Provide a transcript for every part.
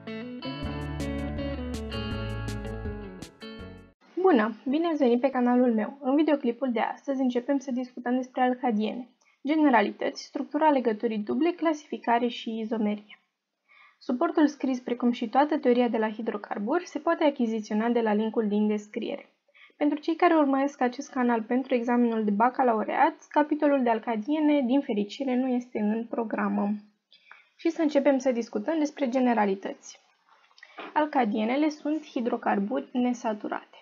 Bună! Bine ați venit pe canalul meu! În videoclipul de astăzi începem să discutăm despre alcadiene, generalități, structura legăturii duble, clasificare și izomerie. Suportul scris, precum și toată teoria de la hidrocarburi, se poate achiziționa de la linkul din descriere. Pentru cei care urmăresc acest canal pentru examenul de bacalaureat, capitolul de alcadiene, din fericire, nu este în programă. Și să începem să discutăm despre generalități. Alcadienele sunt hidrocarburi nesaturate.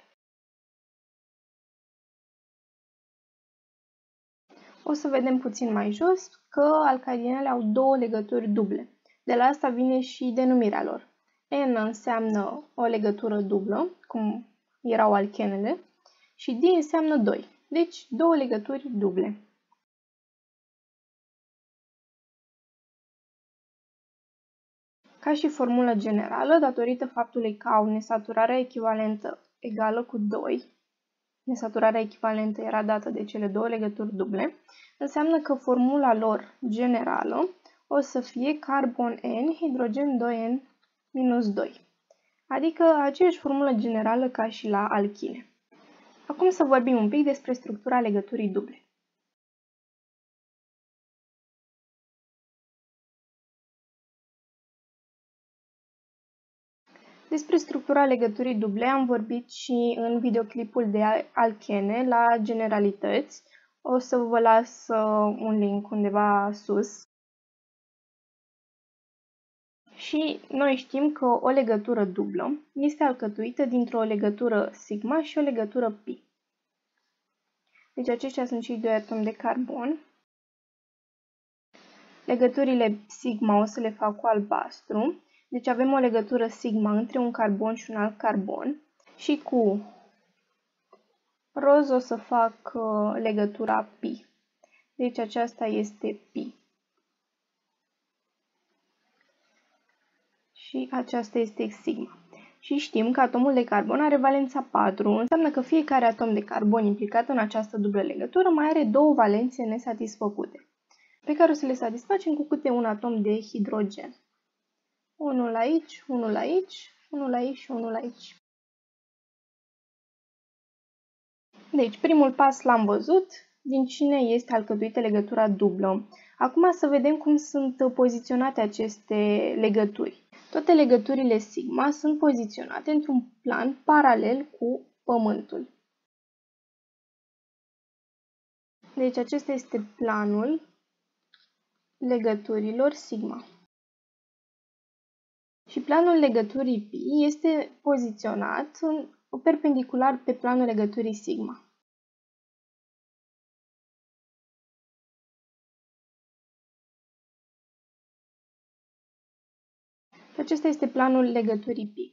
O să vedem puțin mai jos că alcadienele au două legături duble. De la asta vine și denumirea lor. N înseamnă o legătură dublă, cum erau alkenele, și D înseamnă 2. Deci, două legături duble. Ca și formulă generală, datorită faptului că au nesaturarea echivalentă egală cu 2, nesaturarea echivalentă era dată de cele două legături duble, înseamnă că formula lor generală o să fie carbon N, hidrogen 2N-2, adică aceeași formulă generală ca și la alchine. Acum să vorbim un pic despre structura legăturii duble. Despre structura legăturii duble am vorbit și în videoclipul de alchene la generalități. O să vă las un link undeva sus. Și noi știm că o legătură dublă este alcătuită dintr-o legătură sigma și o legătură pi. Deci aceștia sunt cei doi atomi de carbon. Legăturile sigma o să le fac cu albastru. Deci avem o legătură sigma între un carbon și un alt carbon. Și cu roz o să fac legătura pi. Deci aceasta este pi. Și aceasta este sigma. Și știm că atomul de carbon are valența 4, înseamnă că fiecare atom de carbon implicat în această dublă legătură mai are două valențe nesatisfăcute, pe care o să le satisfacem cu câte un atom de hidrogen. Unul aici, unul aici, unul aici și unul aici. Deci, primul pas l-am văzut, din cine este alcătuită legătura dublă. Acum să vedem cum sunt poziționate aceste legături. Toate legăturile sigma sunt poziționate într-un plan paralel cu Pământul. Deci acesta este planul legăturilor sigma. Și planul legăturii pi este poziționat perpendicular pe planul legăturii sigma. Și acesta este planul legăturii pi.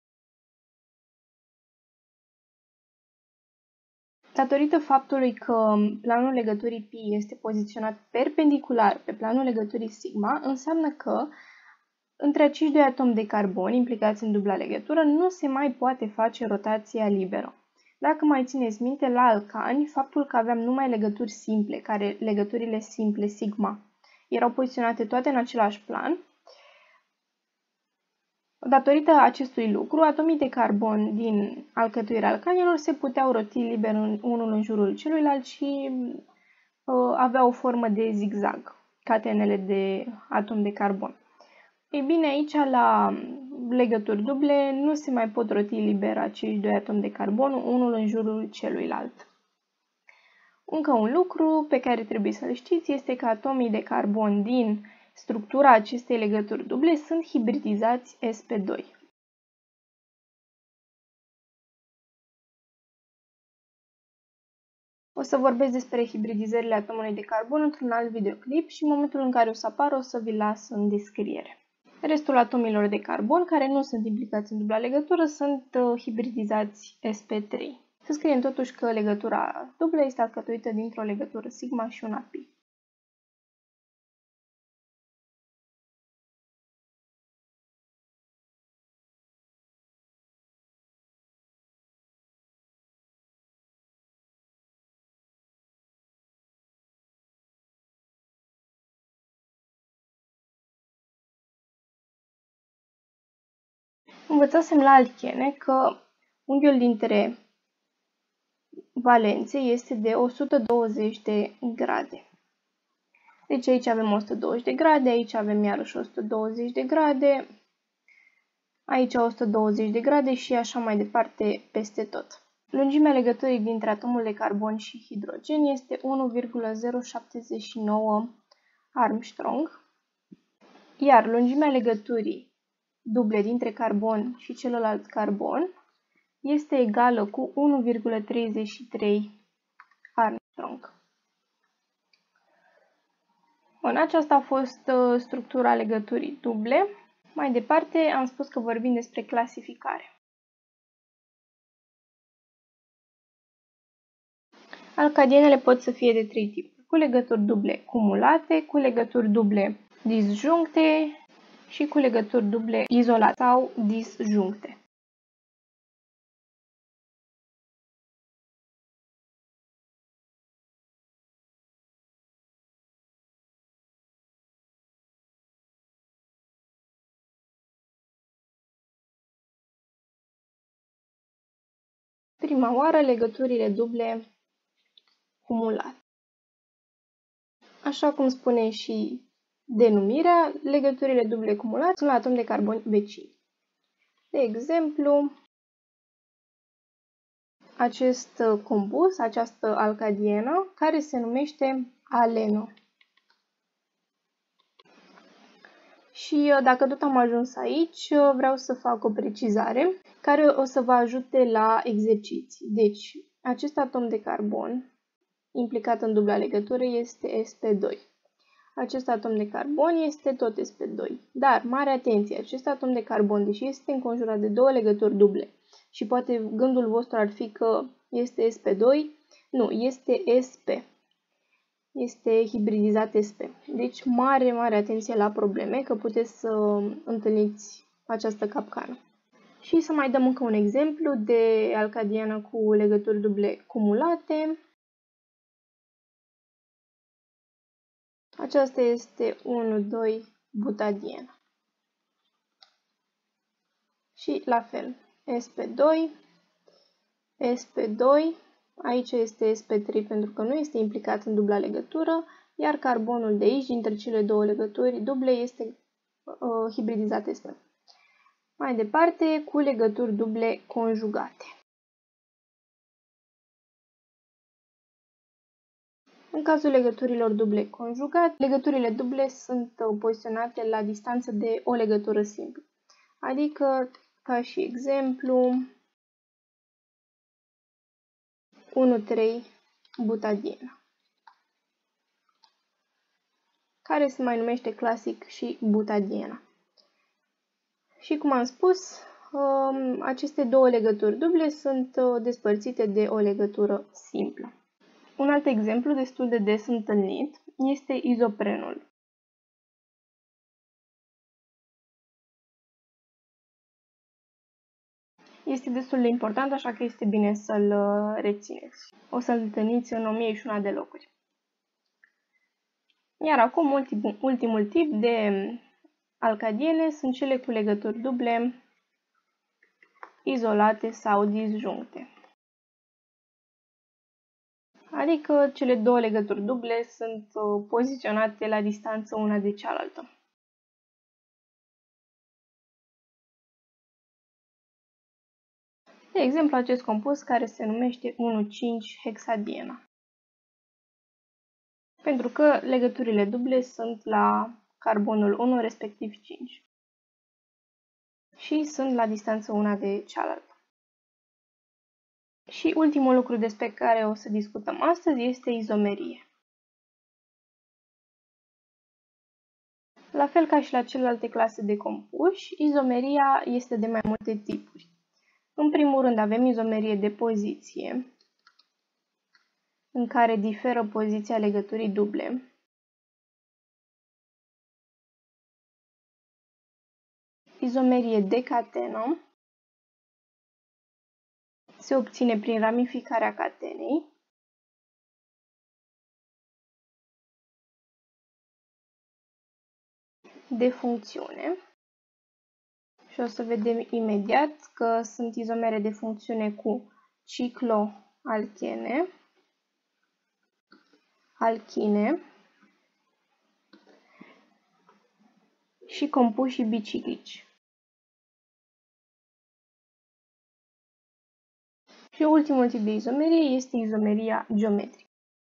Datorită faptului că planul legăturii pi este poziționat perpendicular pe planul legăturii sigma, înseamnă că între acești doi atomi de carbon implicați în dubla legătură nu se mai poate face rotația liberă. Dacă mai țineți minte, la alcani, faptul că aveam numai legături simple, care legăturile simple sigma erau poziționate toate în același plan, datorită acestui lucru, atomii de carbon din alcătuirea alcanilor se puteau roti liber unul în jurul celuilalt și aveau o formă de zigzag, catenele de atom de carbon. Ei bine, aici la legături duble nu se mai pot roti liber acești doi atomi de carbon, unul în jurul celuilalt. Încă un lucru pe care trebuie să-l știți este că atomii de carbon din structura acestei legături duble sunt hibridizați sp2. O să vorbesc despre hibridizările atomului de carbon într-un alt videoclip și în momentul în care o să apară o să vi las în descriere. Restul atomilor de carbon care nu sunt implicați în dubla legătură sunt hibridizați sp3. Să scriem totuși că legătura dublă este alcătuită dintr-o legătură sigma și una pi. Învățasem la alchene că unghiul dintre valențe este de 120 de grade. Deci aici avem 120 de grade, aici avem iarăși 120 de grade, aici 120 de grade și așa mai departe peste tot. Lungimea legăturii dintre atomul de carbon și hidrogen este 1,079 Armstrong, iar lungimea legăturii duble dintre carbon și celălalt carbon este egală cu 1,33 Armstrong. Bun, aceasta a fost structura legăturii duble. Mai departe am spus că vorbim despre clasificare. Alcadienele pot să fie de trei tipuri: cu legături duble cumulate, cu legături duble disjuncte și cu legături duble izolate sau disjuncte. Prima oară, legăturile duble cumulate. Așa cum spune și denumirea, legăturile duble cumulate sunt la atom de carbon vecini. De exemplu, acest compus, această alcadienă, care se numește aleno. Și dacă tot am ajuns aici, vreau să fac o precizare care o să vă ajute la exerciții. Deci, acest atom de carbon implicat în dubla legătură este sp2. Acest atom de carbon este tot sp2. Dar, mare atenție, acest atom de carbon, deși este înconjurat de două legături duble și poate gândul vostru ar fi că este sp2, nu, este sp. Este hibridizat sp. Deci, mare atenție la probleme, că puteți să întâlniți această capcană. Și să mai dăm încă un exemplu de alcadiană cu legături duble cumulate. Aceasta este 1,2 butadienă. Și la fel, sp2, sp2, aici este sp3 pentru că nu este implicat în dubla legătură, iar carbonul de aici, dintre cele două legături duble, este hibridizat sp. Mai departe, cu legături duble conjugate. În cazul legăturilor duble conjugate, legăturile duble sunt poziționate la distanță de o legătură simplă. Adică, ca și exemplu, 1,3 butadienă, care se mai numește clasic și butadiena. Și cum am spus, aceste două legături duble sunt despărțite de o legătură simplă. Un alt exemplu destul de des întâlnit este izoprenul. Este destul de important, așa că este bine să-l rețineți. O să-l întâlniți în 1001 de locuri. Iar acum, ultimul tip de alcadiene sunt cele cu legături duble izolate sau disjuncte. Adică cele două legături duble sunt poziționate la distanță una de cealaltă. De exemplu, acest compus care se numește 1,5-hexadiena. Pentru că legăturile duble sunt la carbonul 1, respectiv 5. Și sunt la distanță una de cealaltă. Și ultimul lucru despre care o să discutăm astăzi este izomerie. La fel ca și la celelalte clase de compuși, izomeria este de mai multe tipuri. În primul rând avem izomerie de poziție, în care diferă poziția legăturii duble. Izomerie de catenă se obține prin ramificarea catenei. De funcțiune Și o să vedem imediat că sunt izomere de funcțiune cu cicloalchene, alchine și compuși biciclici. Și ultimul tip de izomerie este izomeria geometrică.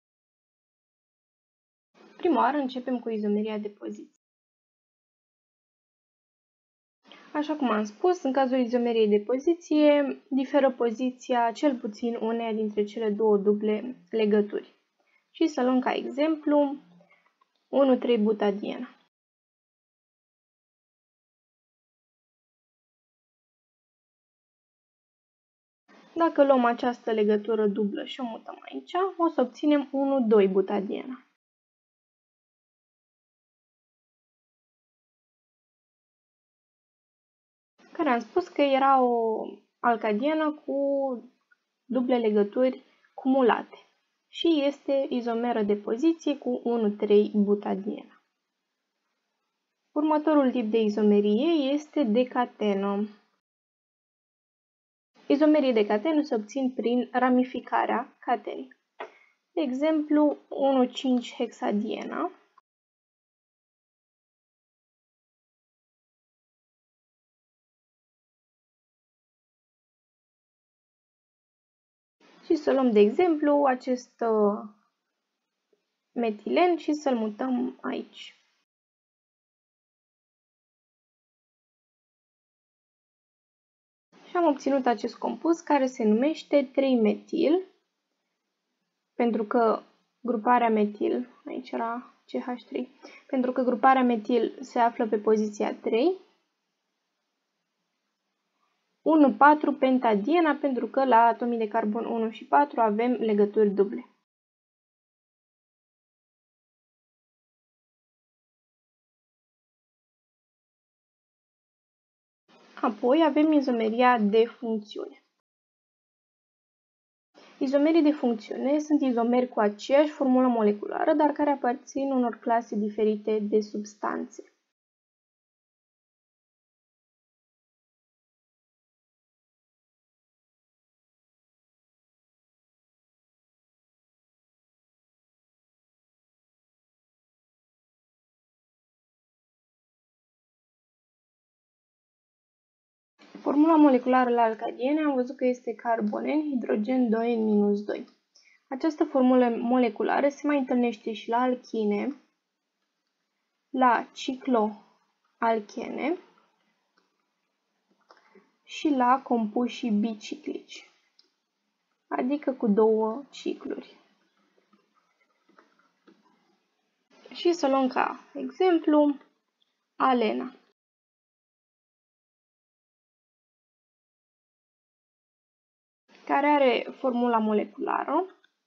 Prima oară începem cu izomeria de poziție. Așa cum am spus, în cazul izomeriei de poziție, diferă poziția cel puțin uneia dintre cele două duble legături. Și să luăm ca exemplu 1,3-butadiena. Dacă luăm această legătură dublă și o mutăm aici, o să obținem 1,2-butadiena. Care am spus că era o alcadienă cu duble legături cumulate și este izomeră de poziție cu 1,3-butadiena. Următorul tip de izomerie este decatenă. Izomerii de catenă se obțin prin ramificarea catenei. De exemplu, 1,5-hexadiena și să luăm de exemplu acest metilen și să-l mutăm aici. Și am obținut acest compus care se numește 3-metil, pentru că gruparea metil, aici era CH3, pentru că gruparea metil se află pe poziția 3, 1,4-pentadiena, pentru că la atomii de carbon 1 și 4 avem legături duble. Apoi avem izomeria de funcțiune. Izomerii de funcțiune sunt izomeri cu aceeași formulă moleculară, dar care aparțin unor clase diferite de substanțe. Formula moleculară la alcadiene am văzut că este carbon N, hidrogen 2N-2. Această formulă moleculară se mai întâlnește și la alchine, la cicloalchene și la compuși biciclici, adică cu două cicluri. Și să luăm ca exemplu alena. Care are formula moleculară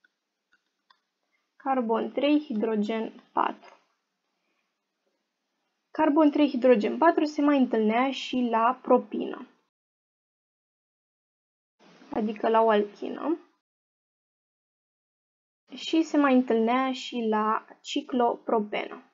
carbon 3, hidrogen 4. Carbon 3, hidrogen 4 se mai întâlnea și la propină, adică la o alchină, și se mai întâlnea și la ciclopropenă.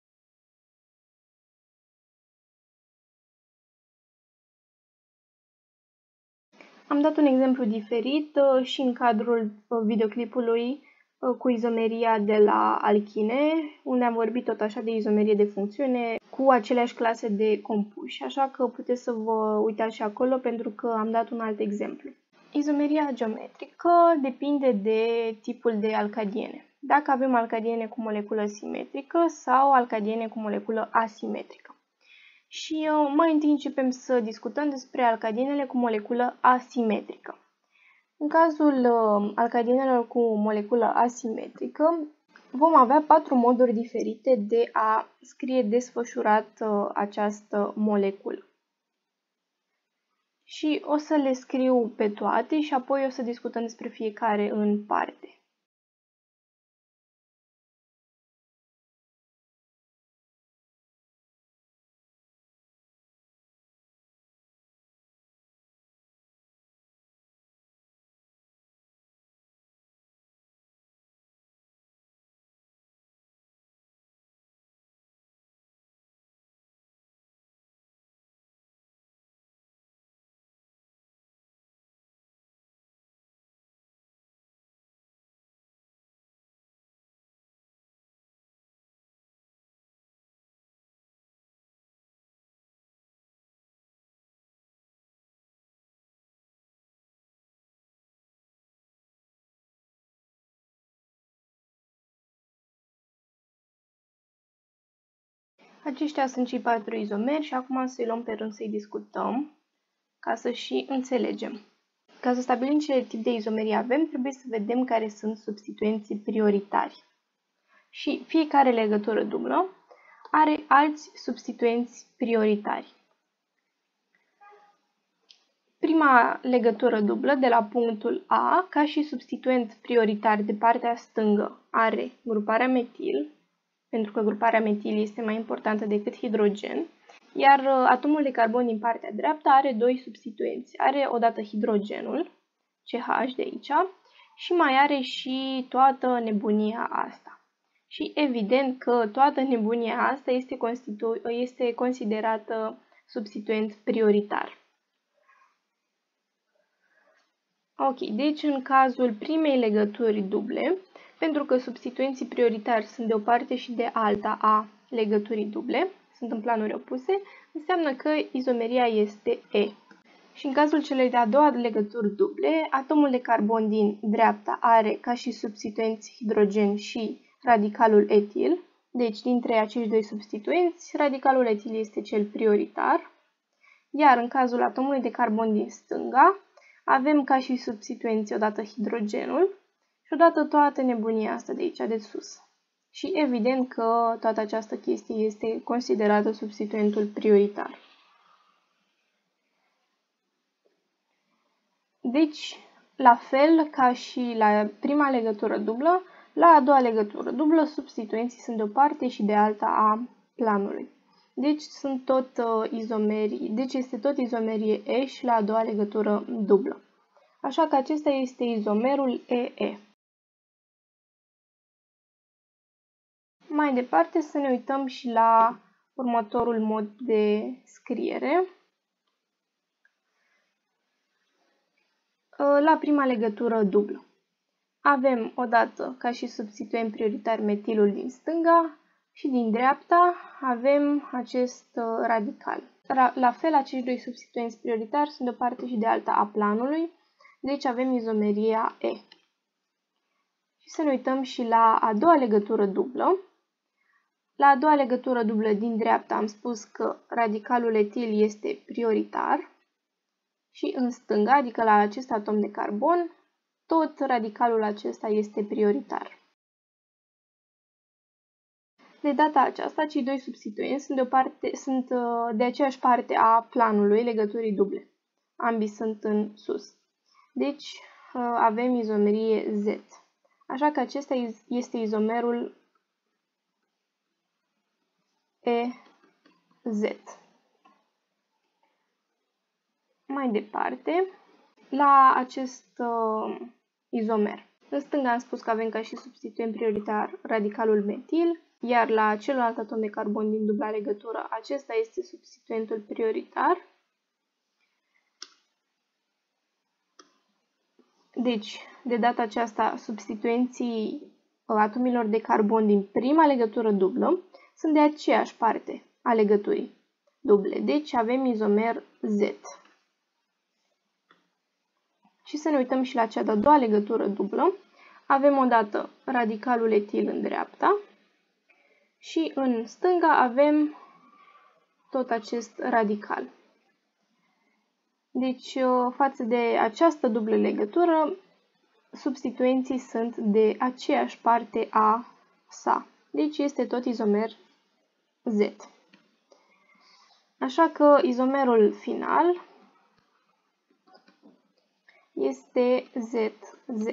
Am dat un exemplu diferit și în cadrul videoclipului cu izomeria de la alchine, unde am vorbit tot așa de izomerie de funcțiune cu aceleași clase de compuși, așa că puteți să vă uitați și acolo pentru că am dat un alt exemplu. Izomeria geometrică depinde de tipul de alcadiene. Dacă avem alcadiene cu moleculă simetrică sau alcadiene cu moleculă asimetrică. Și mai întâi începem să discutăm despre alcadienele cu moleculă asimetrică. În cazul alcadienelor cu moleculă asimetrică, vom avea 4 moduri diferite de a scrie desfășurat această moleculă. Și o să le scriu pe toate și apoi o să discutăm despre fiecare în parte. Aceștia sunt cei 4 izomeri și acum să-i luăm pe rând să-i discutăm ca să și înțelegem. Ca să stabilim ce tip de izomerie avem, trebuie să vedem care sunt substituenții prioritari. Și fiecare legătură dublă are alți substituenți prioritari. Prima legătură dublă de la punctul A, ca și substituent prioritar de partea stângă, are gruparea metil, pentru că gruparea metil este mai importantă decât hidrogen, iar atomul de carbon din partea dreaptă are 2 substituenți. Are odată hidrogenul, CH de aici, și mai are și toată nebunia asta. Și evident că toată nebunia asta este considerată substituent prioritar. Ok, deci în cazul primei legături duble, pentru că substituenții prioritari sunt de o parte și de alta a legăturii duble, sunt în planuri opuse, înseamnă că izomeria este E. Și în cazul celei de-a doua legături duble, atomul de carbon din dreapta are ca și substituenți hidrogen și radicalul etil, deci dintre acești 2 substituenți, radicalul etil este cel prioritar, iar în cazul atomului de carbon din stânga, avem ca și substituenți odată hidrogenul și odată toată nebunia asta de aici, de sus. Și evident că toată această chestie este considerată substituentul prioritar. Deci, la fel ca și la prima legătură dublă, la a doua legătură dublă, substituenții sunt de o parte și de alta a planului. Deci este tot izomerie E și la a doua legătură dublă. Așa că acesta este izomerul EE. Mai departe să ne uităm și la următorul mod de scriere. La prima legătură dublă. Avem odată ca și substituent prioritar metilul din stânga și din dreapta avem acest radical. La fel, acești 2 substituenți prioritari sunt de o parte și de alta a planului, deci avem izomeria E. Și să ne uităm și la a doua legătură dublă. La a doua legătură dublă din dreapta am spus că radicalul etil este prioritar și în stânga, adică la acest atom de carbon, tot radicalul acesta este prioritar. De data aceasta, cei 2 substituenți sunt de aceeași parte a planului legăturii duble. Ambii sunt în sus. Deci avem izomerie Z. Așa că acesta este izomerul EZ. Mai departe, la acest izomer. În stânga am spus că avem ca și substituent prioritar radicalul metil, iar la celălalt atom de carbon din dubla legătură, acesta este substituentul prioritar. Deci, de data aceasta, substituenții atomilor de carbon din prima legătură dublă sunt de aceeași parte a legăturii duble. Deci avem izomer Z. Și să ne uităm și la cea de-a doua legătură dublă. Avem odată radicalul etil în dreapta și în stânga avem tot acest radical. Deci, față de această dublă legătură, substituenții sunt de aceeași parte a sa. Deci este tot izomer Z. Așa că izomerul final este ZZ.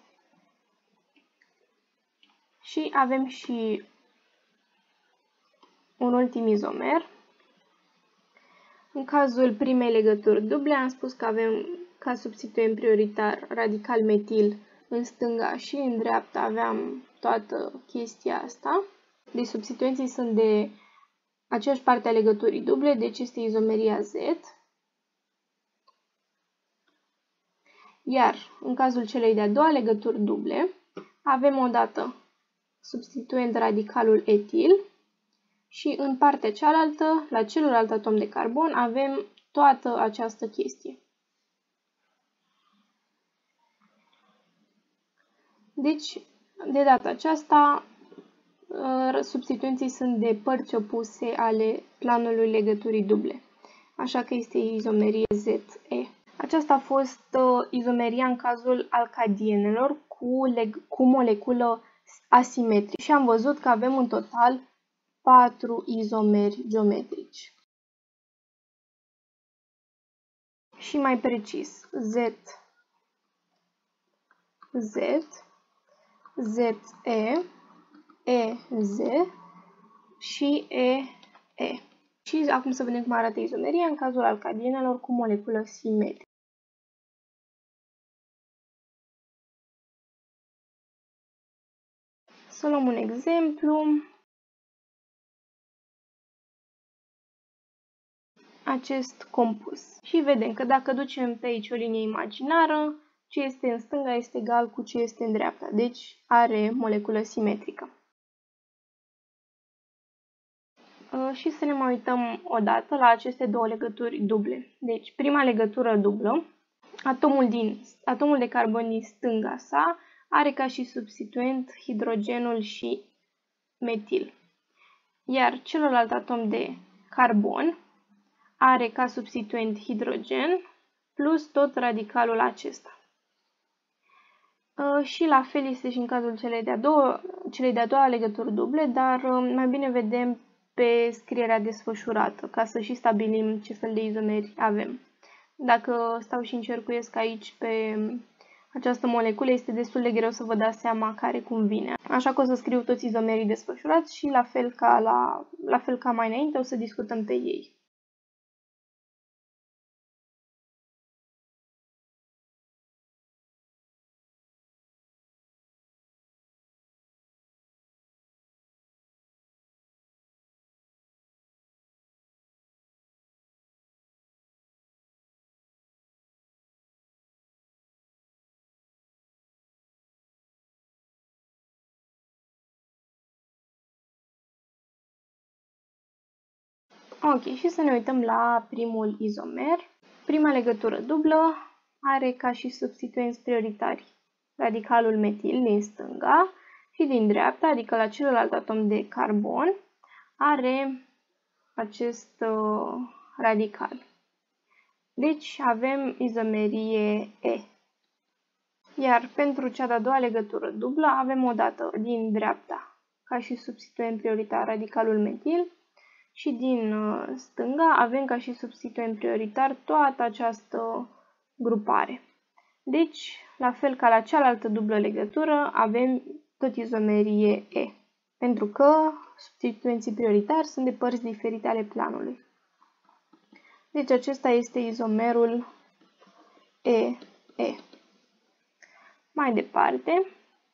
Și avem și un ultim izomer. În cazul primei legături duble am spus că avem ca substituent prioritar radical metil în stânga și în dreapta aveam toată chestia asta. Deci substituenții sunt de aceeași parte a legăturii duble, deci este izomeria Z. Iar în cazul celei de-a doua legături duble, avem odată substituent radicalul etil și în partea cealaltă, la celălalt atom de carbon, avem toată această chestie. Deci, de data aceasta, substituenții sunt de părți opuse ale planului legăturii duble, așa că este izomerie ZE. Aceasta a fost izomeria în cazul alcadienelor cu moleculă asimetrică și am văzut că avem în total 4 izomeri geometrici. Și mai precis, ZE, ZE, EZ și EE. Și acum să vedem cum arată izomeria în cazul alcadienelor cu moleculă simetrică. Să luăm un exemplu. Acest compus. Și vedem că dacă ducem pe aici o linie imaginară, ce este în stânga este egal cu ce este în dreapta. Deci are moleculă simetrică. Și să ne mai uităm o dată la aceste două legături duble. Deci prima legătură dublă, atomul de carbon din stânga sa are ca și substituent hidrogenul și metil. Iar celălalt atom de carbon are ca substituent hidrogen plus tot radicalul acesta. Și la fel este și în cazul celei de-a doua legături duble, dar mai bine vedem pe scrierea desfășurată, ca să și stabilim ce fel de izomeri avem. Dacă stau și încercuiesc aici pe această moleculă, este destul de greu să vă dați seama care cum vine. Așa că o să scriu toți izomerii desfășurați și la fel ca mai înainte o să discutăm pe ei. Ok, și să ne uităm la primul izomer. Prima legătură dublă are ca și substituenți prioritari radicalul metil din stânga și din dreapta, adică la celălalt atom de carbon, are acest radical. Deci avem izomerie E. Iar pentru cea de-a doua legătură dublă avem odată din dreapta ca și substituent prioritar radicalul metil și din stânga avem ca și substituent prioritar toată această grupare. Deci, la fel ca la cealaltă dublă legătură, avem tot izomerie E, pentru că substituenții prioritari sunt de părți diferite ale planului. Deci acesta este izomerul EE. Mai departe,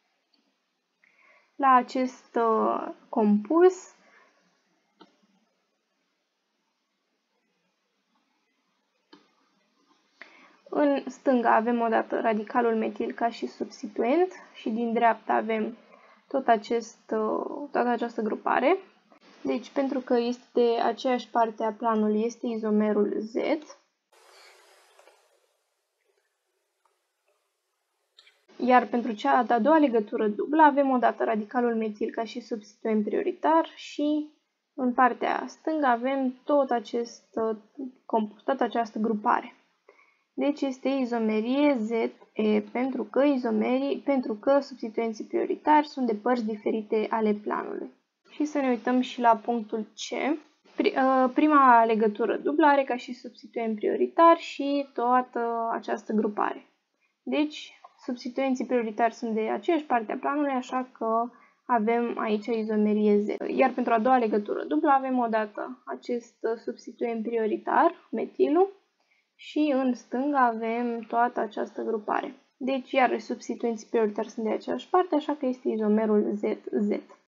la acest compus, în stânga avem odată radicalul metil ca și substituent și din dreapta avem toată această grupare. Deci, pentru că este de aceeași parte a planului, este izomerul Z. Iar pentru cea de-a doua legătură dublă avem odată radicalul metil ca și substituent prioritar și în partea stângă avem toată această grupare. Deci este izomerie ZE pentru că substituenții prioritari sunt de părți diferite ale planului. Și să ne uităm și la punctul C. Prima legătură dublă are ca și substituent prioritar și toată această grupare. Deci, substituenții prioritari sunt de aceeași parte a planului, așa că avem aici izomerie Z. Iar pentru a doua legătură dublă avem odată acest substituent prioritar, metilul, și în stânga avem toată această grupare. Deci, iarăși, substituenții prioritari sunt de aceeași parte, așa că este izomerul ZZ.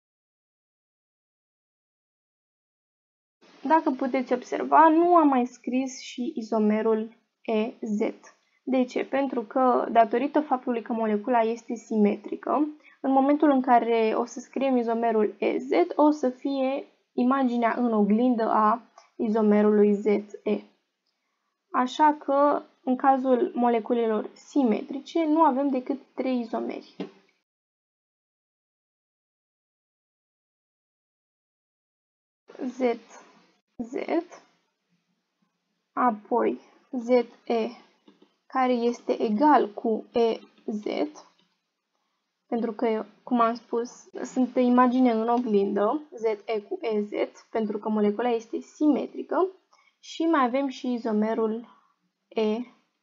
Dacă puteți observa, nu am mai scris și izomerul EZ. De ce? Pentru că, datorită faptului că molecula este simetrică, în momentul în care o să scriem izomerul EZ, o să fie imaginea în oglindă a izomerului ZE. Așa că, în cazul moleculelor simetrice, nu avem decât 3 izomeri. ZZ, apoi ZE, care este egal cu EZ, pentru că, cum am spus, sunt imagine în oglindă, ZE cu EZ, pentru că molecula este simetrică, și mai avem și izomerul EE.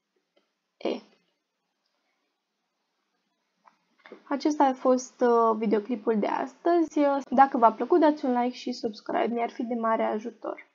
Acesta a fost videoclipul de astăzi. Dacă v-a plăcut, dați un like și subscribe, mi-ar fi de mare ajutor.